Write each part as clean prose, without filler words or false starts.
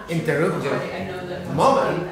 interrupted moment.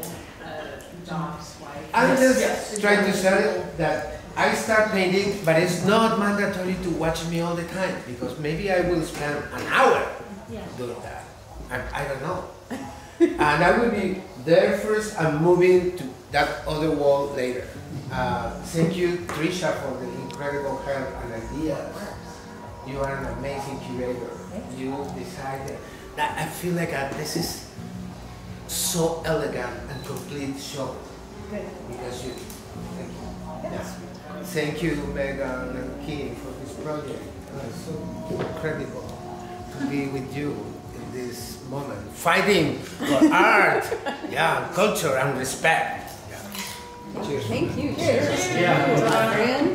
I'm just trying to say that I start painting, but it's not mandatory to watch me all the time, because maybe I will spend an hour doing that. I don't know. And I will be there first and moving to that other wall later. Thank you, Trisha, for the incredible help and ideas. You are an amazing curator. You decided that I feel like this is so elegant and complete show. Because you, thank you. Yes. Thank you, Megan and Kim, for this project. It's so incredible to be with you in this moment, fighting for art, culture and respect. Cheers. Thank you. Cheers. Adrian.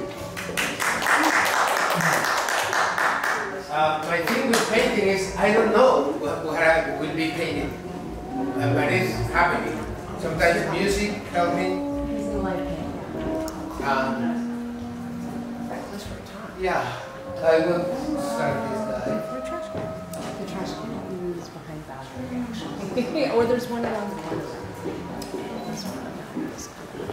My thing with painting is I don't know what I will be painting, but it's happening. Sometimes music helps me. I will start this guy. The trash can is behind Valerie, actually. Or there's one around the corner. There's one around this corner.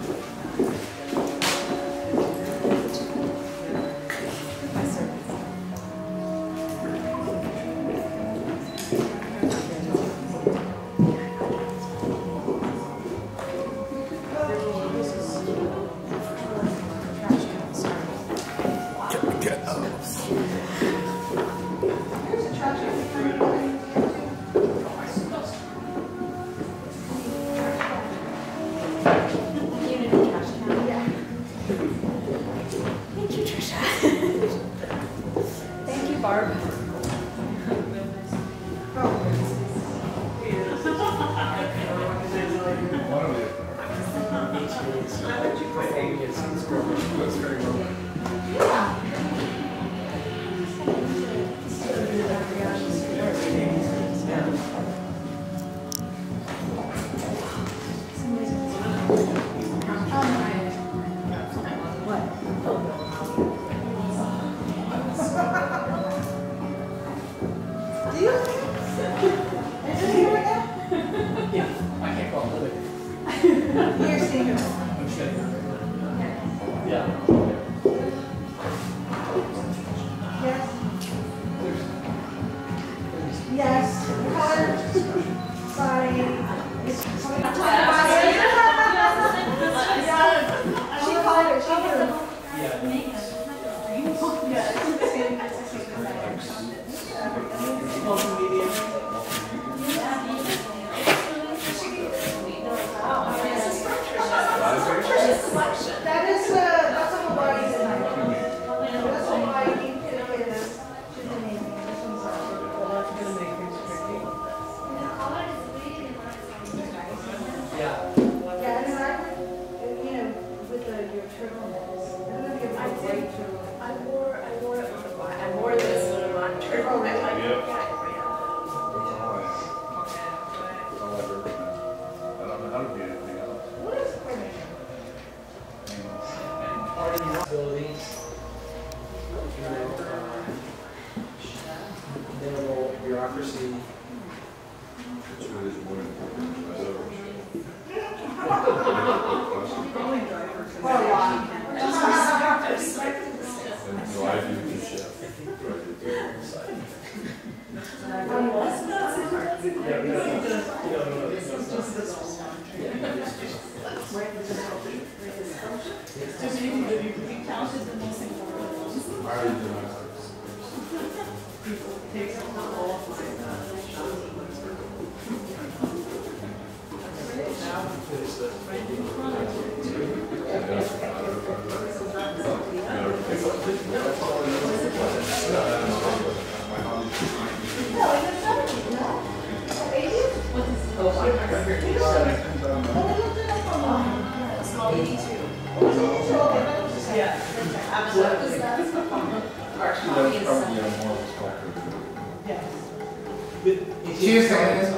Cheers, guys.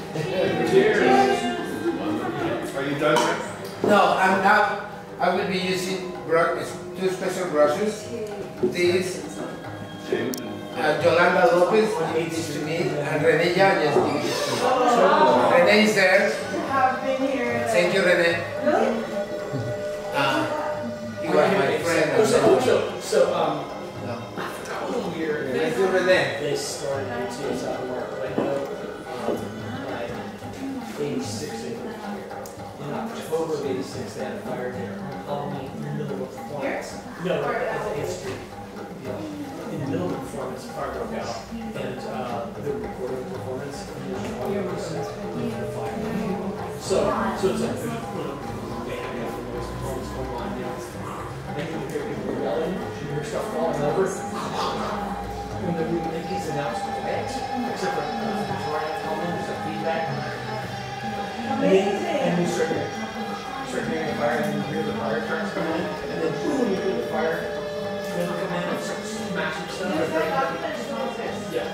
Cheers. Are you done? No, I'm not. I will be using two special brushes. This Yolanda Lopez gave this to me, and Renella just gave this to me. Renee is there. Have been here. Thank you, Renee. Really? You are my friend. No. No. Weird. Thank you, Renee. They started BTS out of work, but I know like 86 they were here. In October of 86 they had a fire here. In the middle of performance. No, at the 8th Street. In the middle of performance, a fire broke out, and they were recording the performance, and the audio was set on fire. So it's like there's a band after those performances going on now. Then you hear people yelling, you hear stuff falling over. When the Yankees announced the fans, except for Brian Tillman, there's a feedback. And you start hearing the fire, and you hear the fire trucks come in, and then boom, you hear the fire come in and start smashing stuff. Yeah.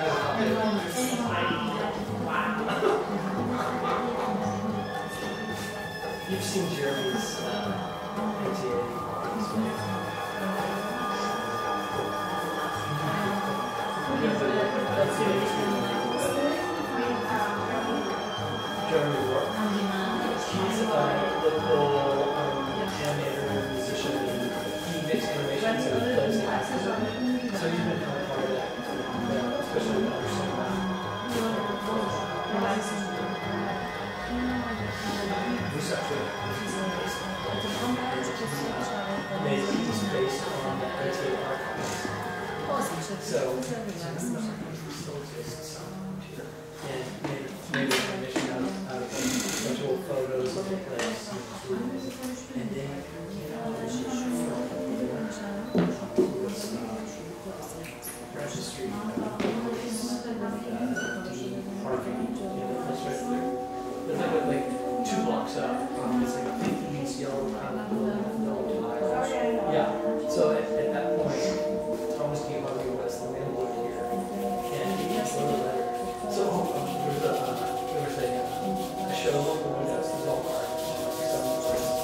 You've seen Jeremy's NTA. Jeremy Ward. He's a local animator and musician, and he makes animations and he plays the actors. So you've been kind of part of that, especially to understand that. Reception. He's based on the NTA archives. So, still exists. And made animation out of a bunch of old photos of the place. And then, registry, parking, that's right there. There's like 2 blocks up. It's like a 50s yellow kind of building. Yeah. So at that point, Thomas came on me was the landlord here, and he just wrote a letter. So there was a show local windows, there's all art, some places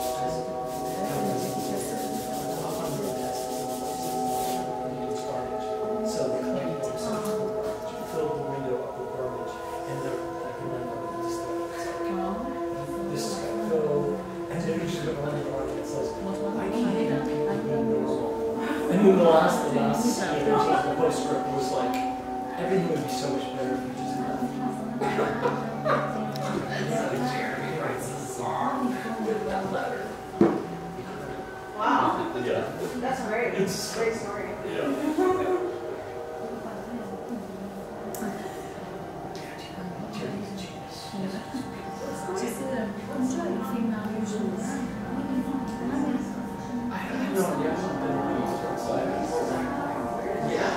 so the Clarion Alley filled the window up with garbage, and the landlord just this is going to go, and then we should go on and says, I can't even be normal. And then the last the postscript was like, everything would be so much better if you just Jeremy writes a song with that letter. Wow. Yeah. That's great. It's a great story. Yeah. Jeremy's a genius. I have no idea something yeah,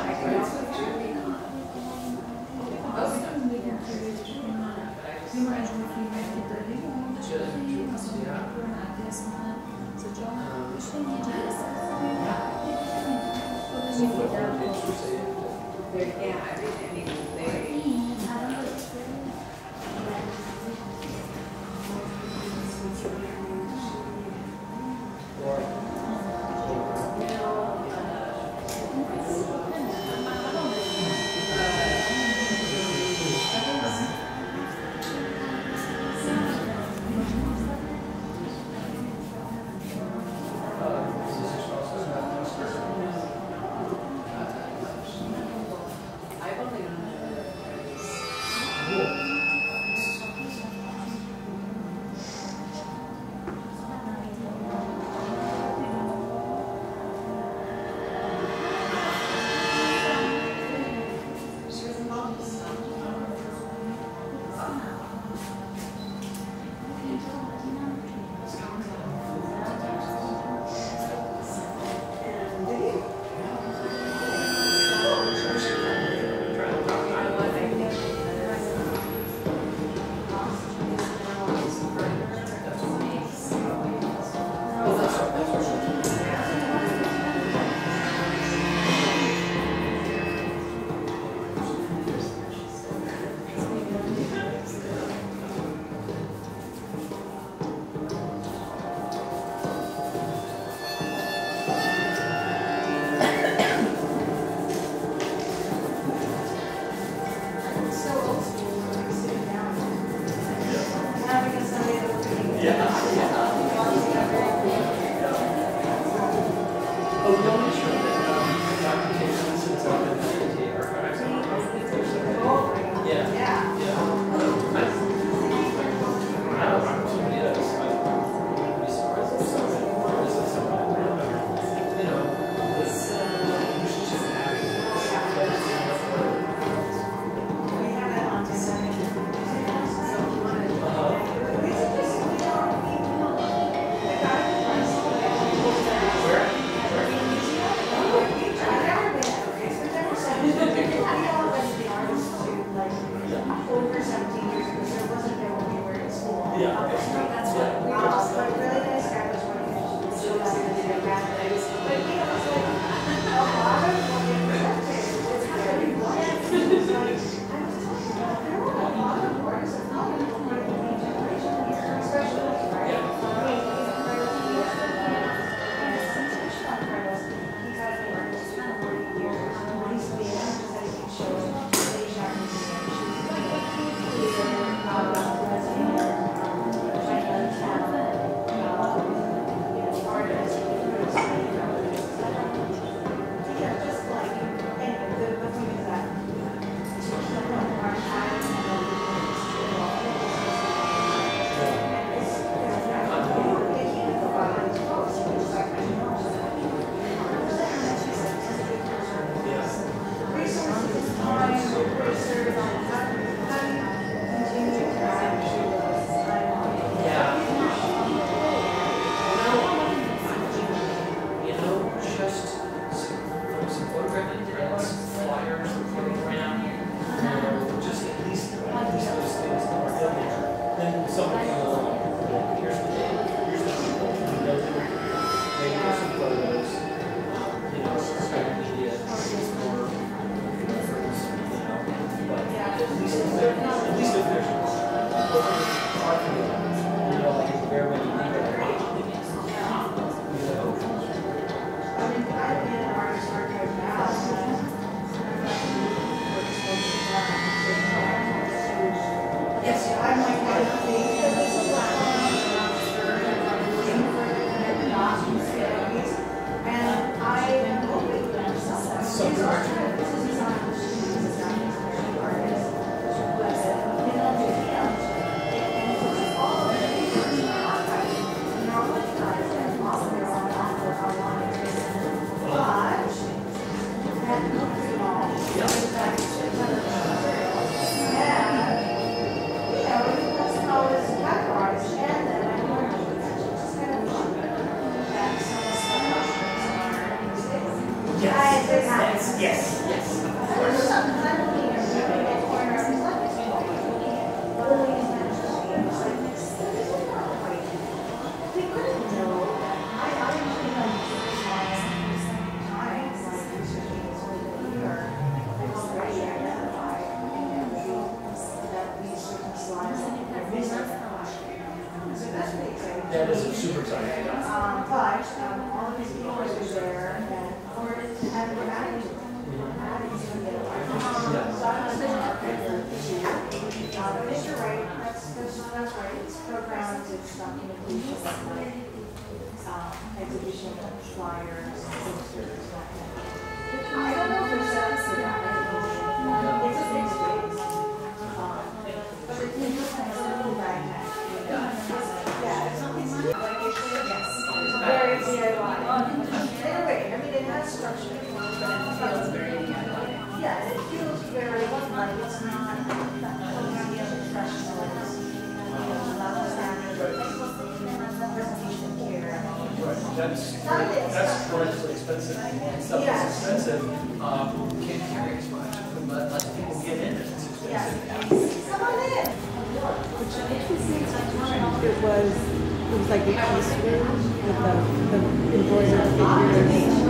But really nice guy was one of them. So that's the bad things. But you know, it's like a lot of what you accepted. It's very blunt. It's like, I was telling you, there were a lot of words that come from the generation here, especially, right? I mean, he's had been working for 40 years. He's been presenting shows. That is super exciting. But all of these people are there, and we're adding to it. But you're right, that's right. It's programs, it's documentation, exhibition flyers, posters, that kind of thing. I don't know if there's sense to that. It's a big space. But it's kind of a little magnet. Yeah, it's something like it's very DIY. In a way, I mean, it has structure, but it feels very DIY. Yeah, it feels very like it's not professional. That's tremendously expensive. And stuff that's expensive can't carry as much. But let people get in it. It's expensive. Come on in. It was like the ice room with the embroidered figures.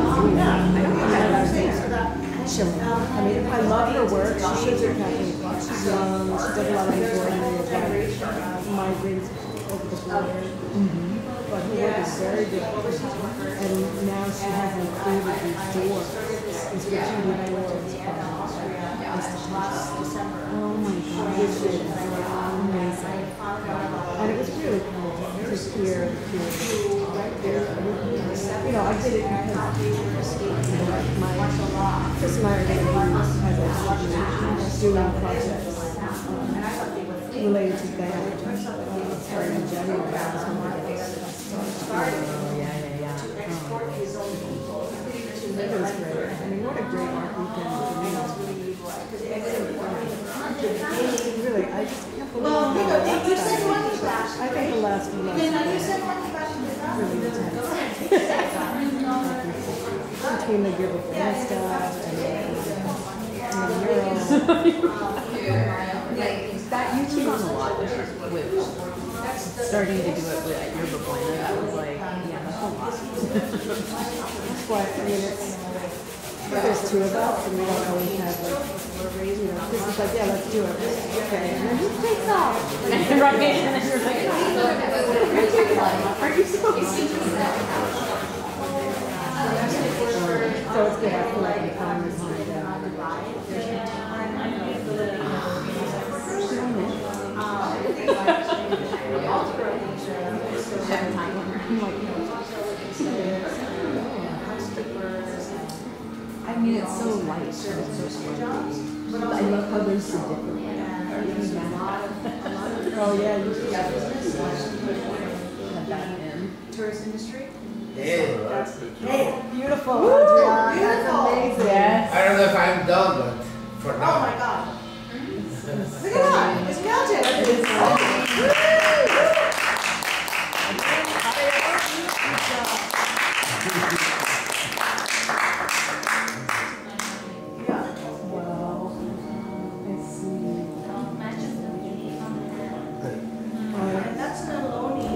Chilling. I mean, I love her work. She shows her technique. She's young. She does a lot of embroidery. Migraines over the border. But her work is very different. And now she has included these doors. These repeated doors. Oh my God. This is amazing. And it was really cool to hear right there. You know, I did it because Chris and I are going to be doing projects related to that. Starting in January. It was great. I mean, what a great art weekend for me. Really, I just can't believe how I think the last few months have been really intense. Between the Yerba Buena stuff and the murals. That you took on a lot with starting to do it with at Yerba Buena. That was like, yeah, that's a lot. That's why, I mean, there's two of us and we don't always have like, this is like, yeah, let's do it. Okay, and then who takes off? And then right, and then you're like, are you supposed to? So it's good, I feel like the time is on it. I mean, it's so light. It's so sweet. I love how they're so different. Oh yeah, you should have that in. Tourist industry? Yeah. Hey, beautiful, Adrian. That's amazing. Yes. I don't know if I'm done, but for now. Oh my God. Look at that. It's mounted. That's an Aloni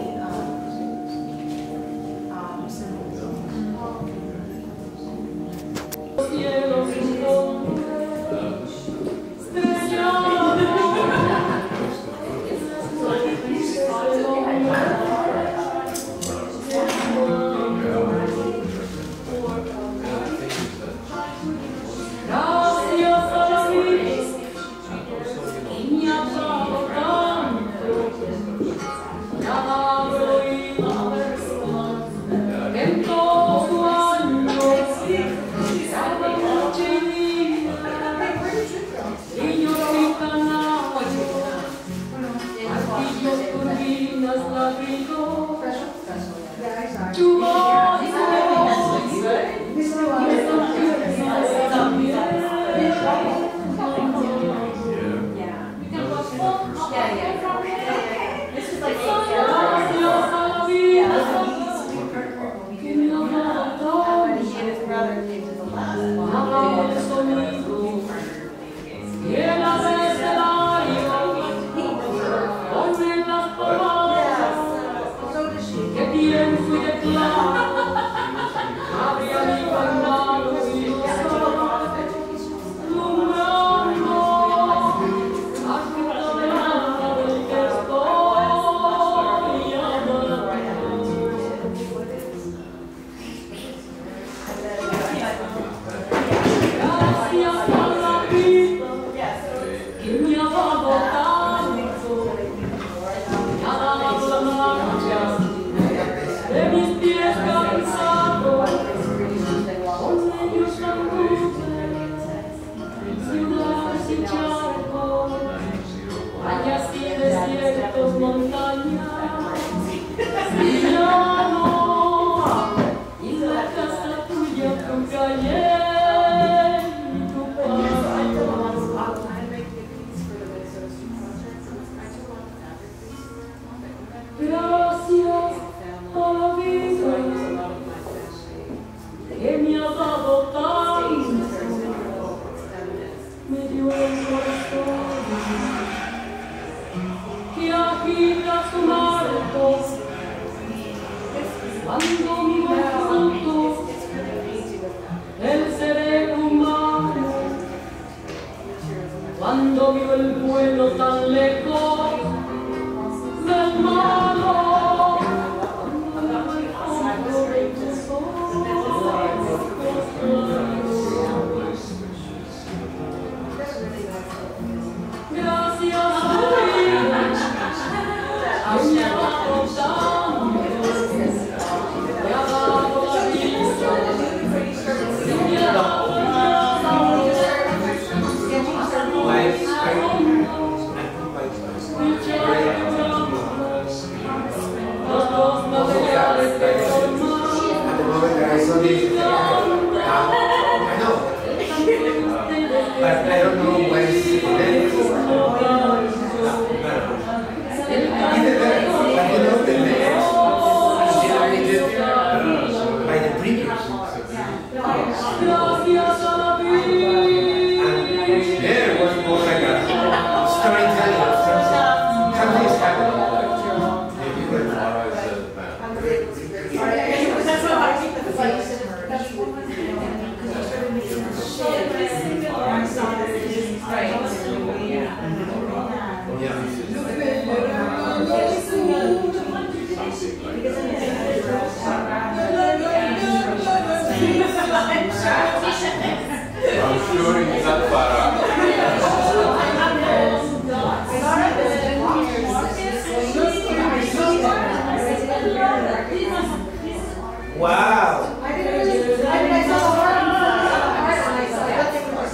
Wow. I saw the heart and I saw that thing was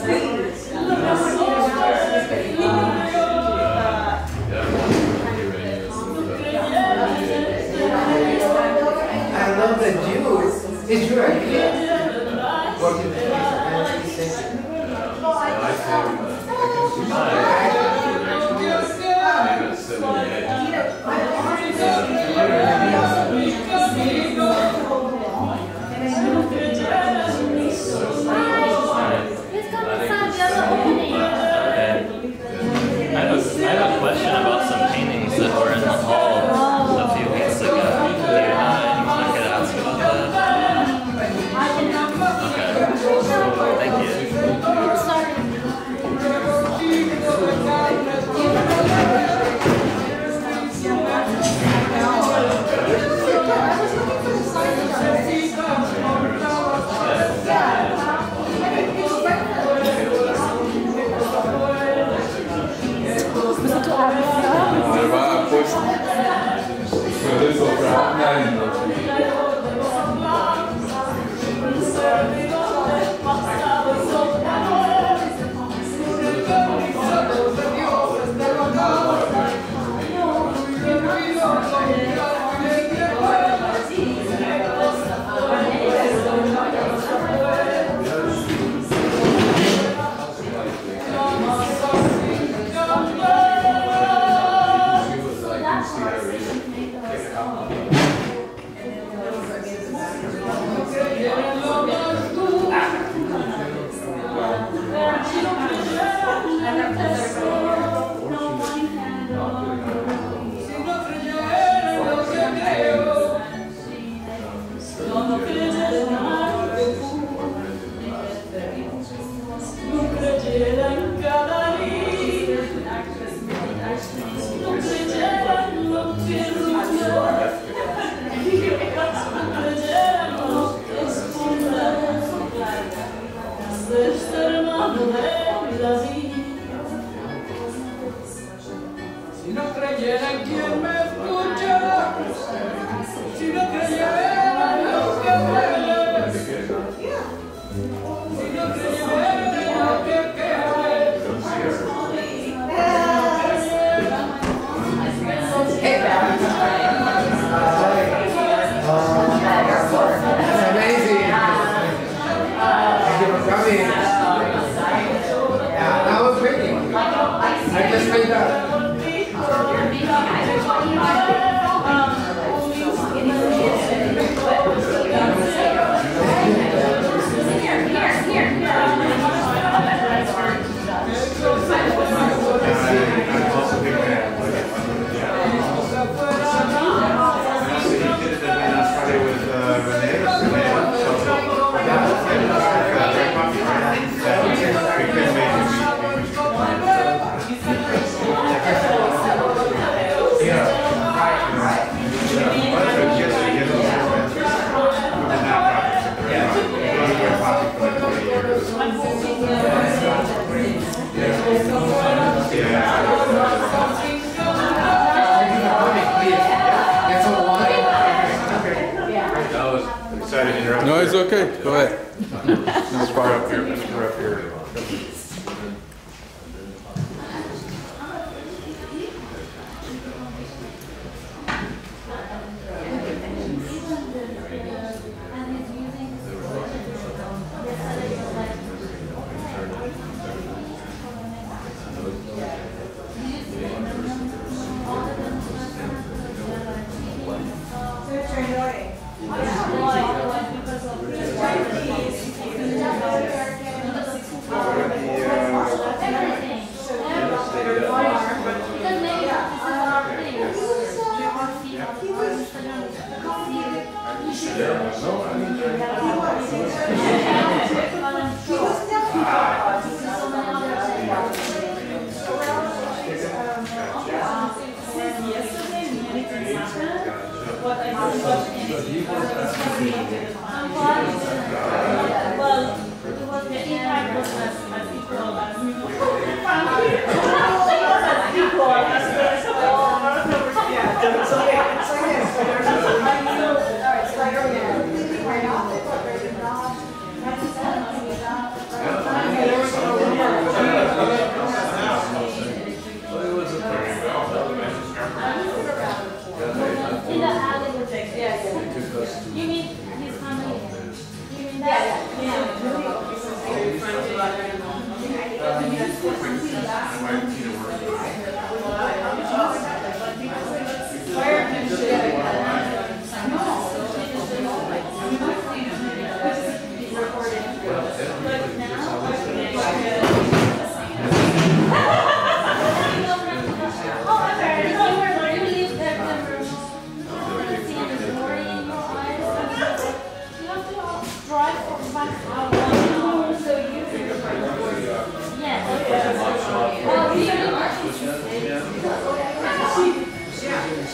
I love that it's your idea. Working with I have a question about some paintings that were in the hall a few weeks ago. Do you have anyone I could ask about that? Okay. Thank you. No, it's okay. Go ahead. Let's fire up here. Let's fire up here. It's like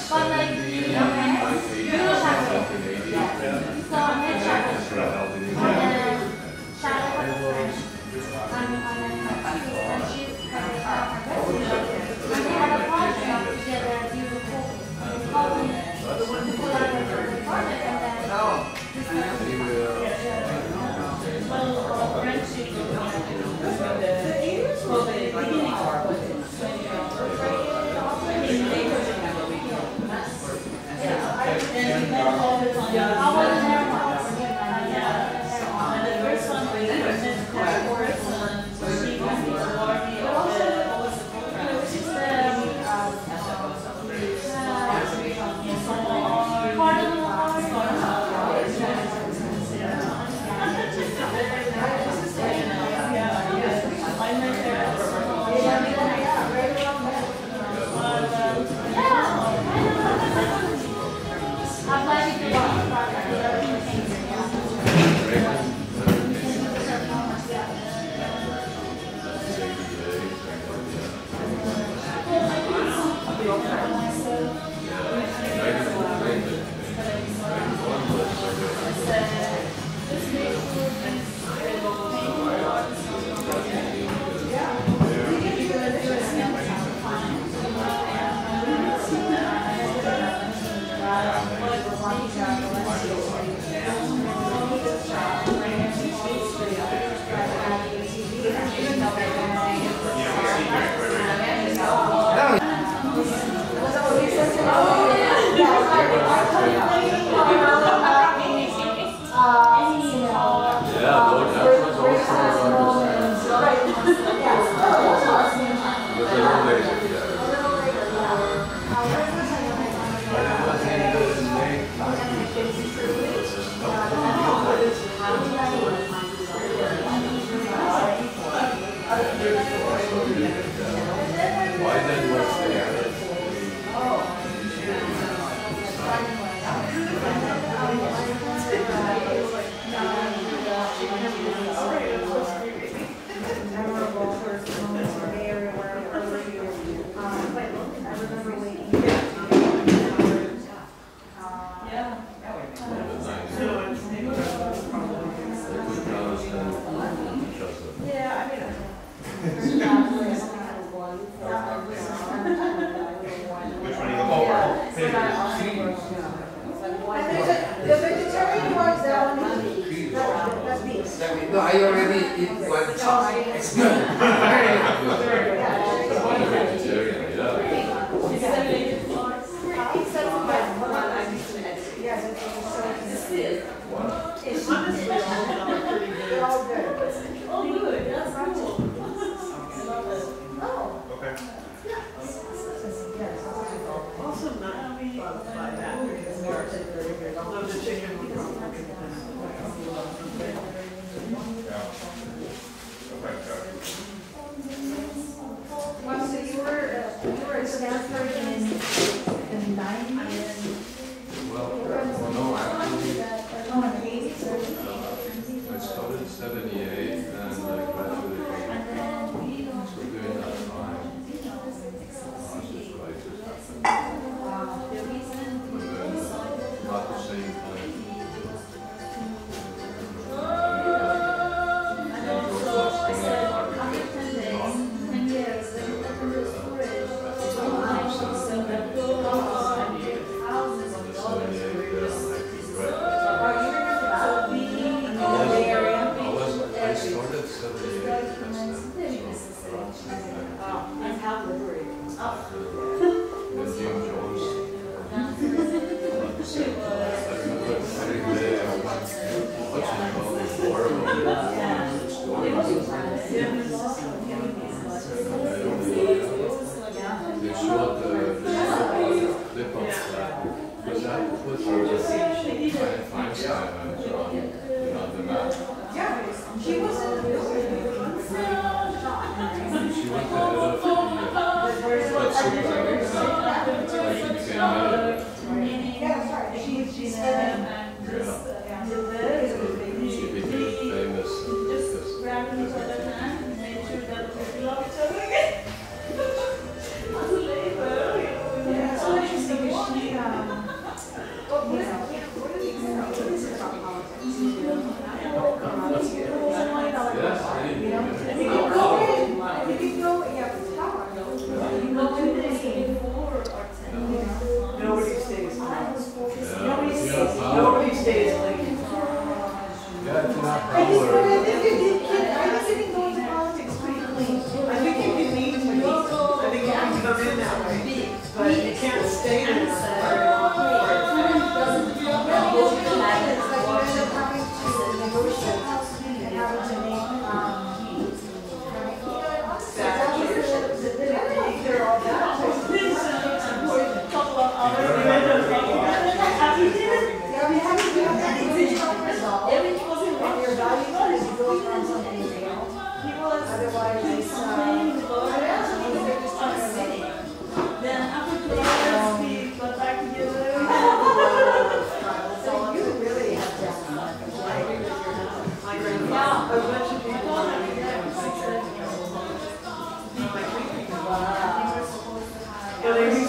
No, I already eat one. It's good.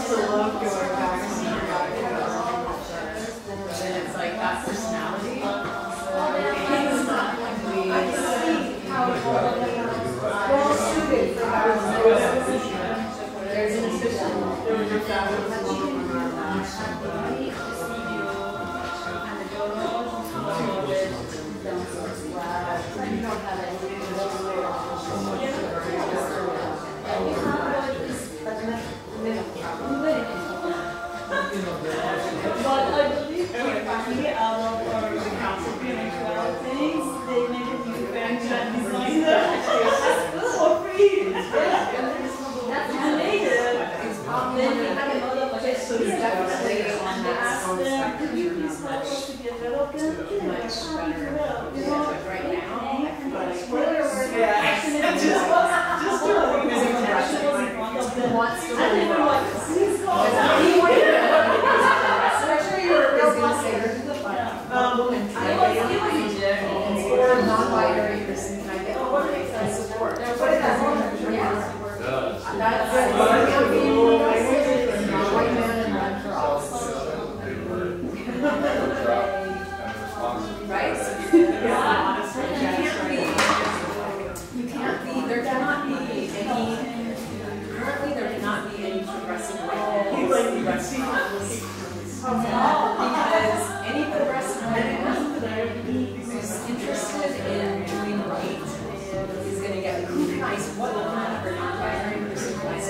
also love going back to the and it's like that personality. It's not like we well suited for that. There's an assistant. There was your family. But I believe finally out of our council things, they made a new franchise designer for free. That's amazing. Then we had a lot of questions and asked them, could you please help us to develop them? You know, right now, just international in front of them. And they were like, please call. Or a non-binary person can I get support? That's white man and run for office. Right? You can't be, there cannot be any, currently there cannot be any progressive white men. Because any progressive white man who's interested in doing right is going to get recognized what kind of non-binary person is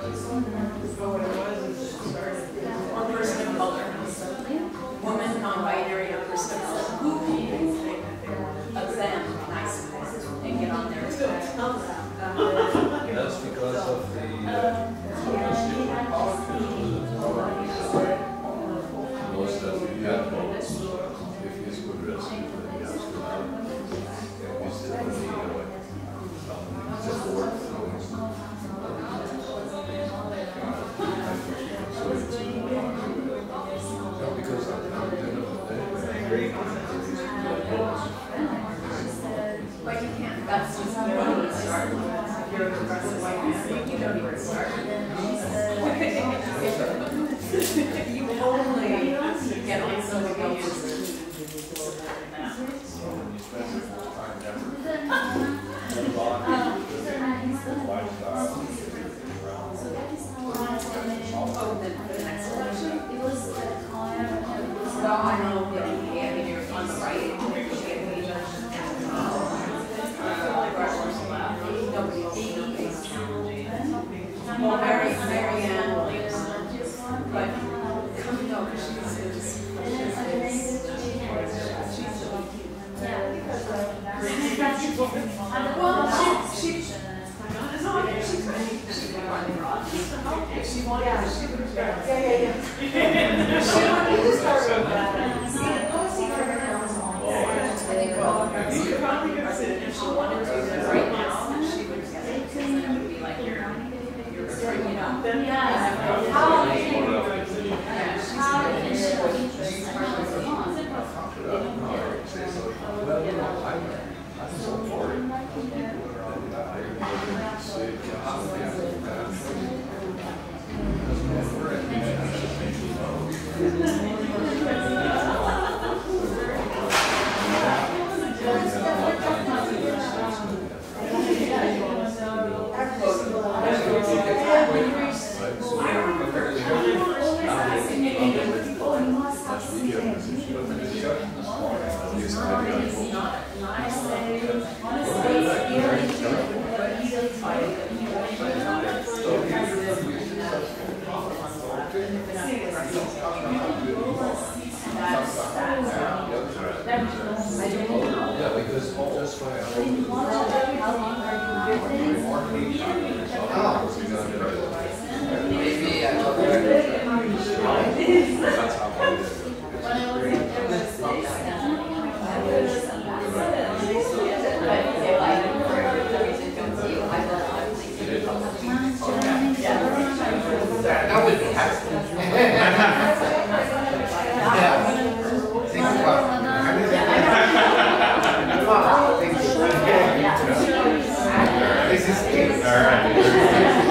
or person of color, woman, non-binary, or person of color. Who of them nice and get on there too? That's because of the most that we have votes. If he's progressive, then he has to have support. Because at the end of the day, But you can't, that's just where you start. If you're a progressive white man, you don't even start. You only get on somebody else's the next election? It was the no, I know, but you're on the right. Well, Marianne Williams, but no, she wanted to start with that. She probably could sit if she wanted to right now, she would get it, because then it would be like you're you know. This is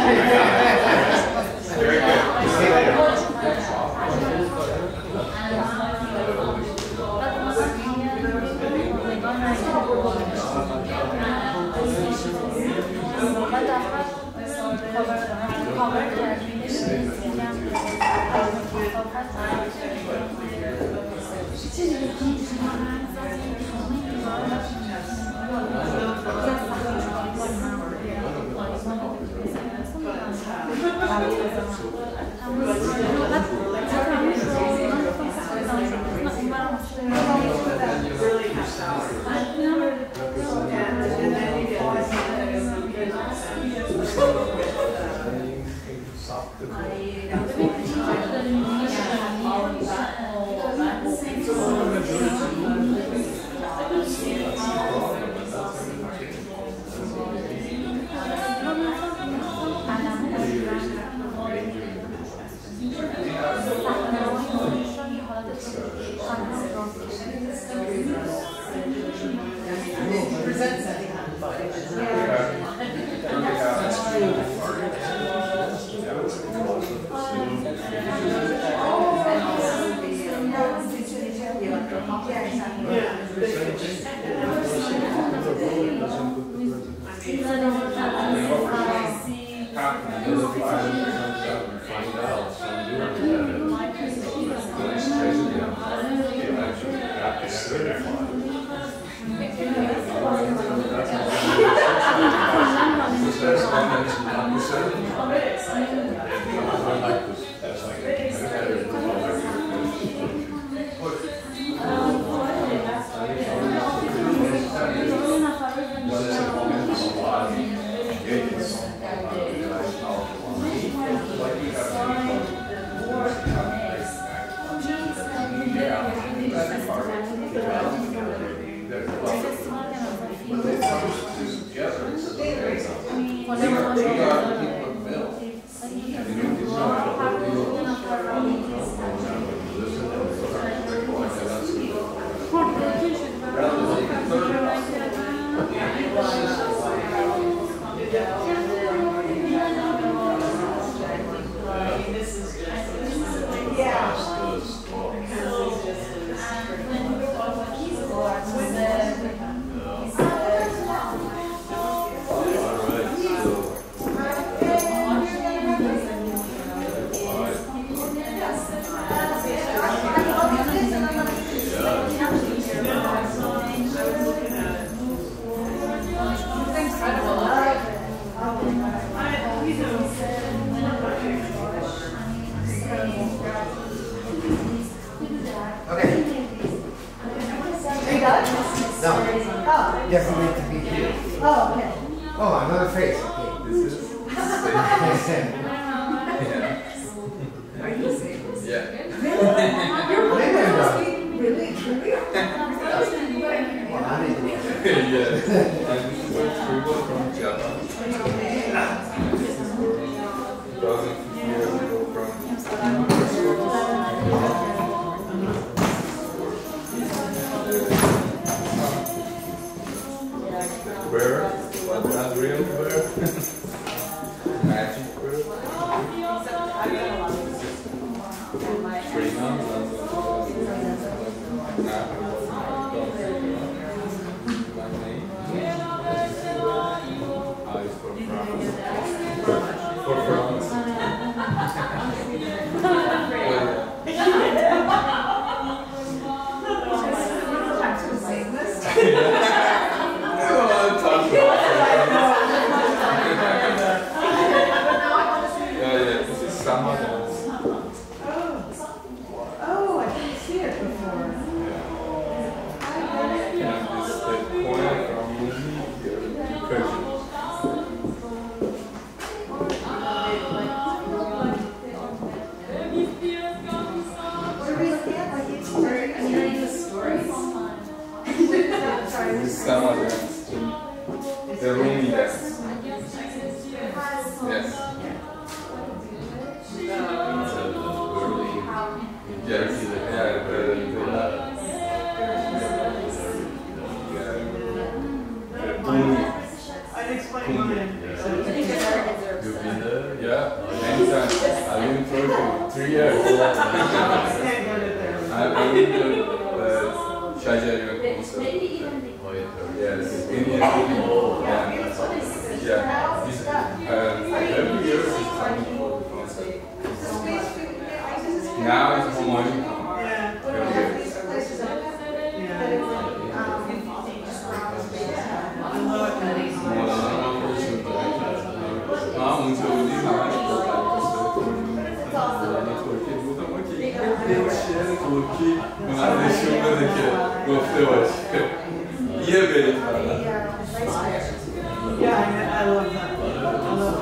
چیه ترکی من نشون بده که گفته باشه یه برید فقط Yeah, I love that. I love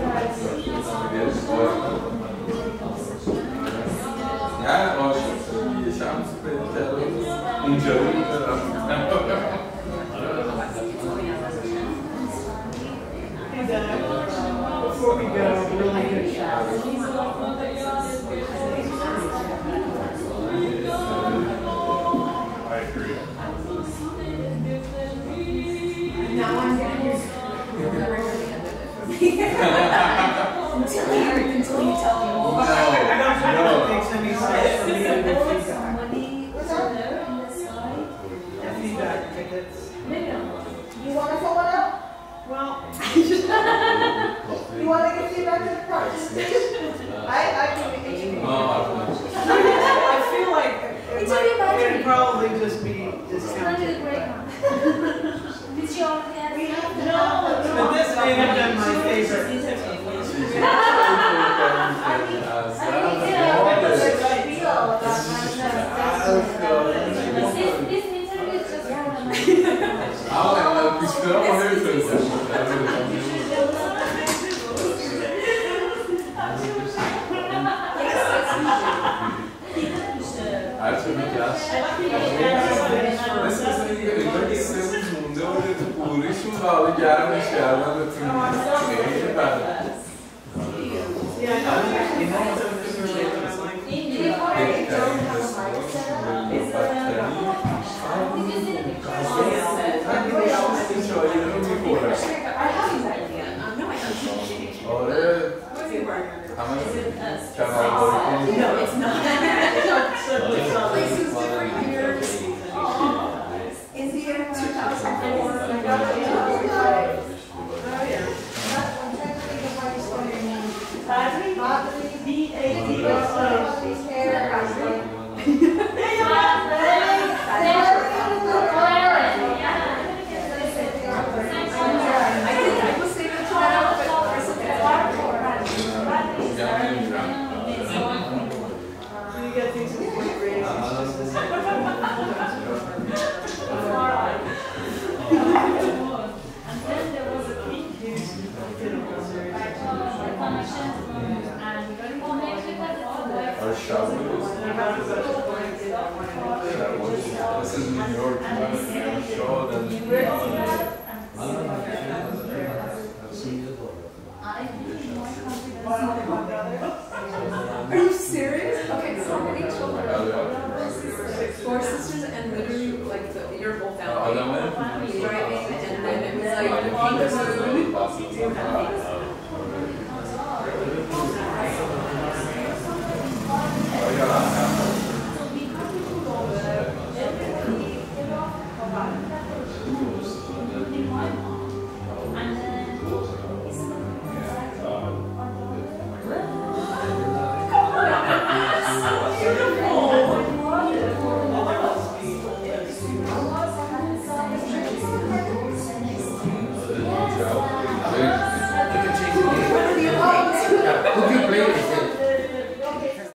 that. نه عاشق یه شمس برید کرده اونجا رو میدارم Before we go, really good shot. I agree. Now I'm gonna use until you tell me more. I don't think it makes any sense for me to give feedback. The feedback tickets. You want to fill it out? Well, You want to give feedback to the project? I can I feel like it'd probably just be discounted. Did you all have? We have to But this may have been my favorite. Are you serious? Okay, so many children. 4 sisters and literally like your whole family driving, and then it was like the beautiful.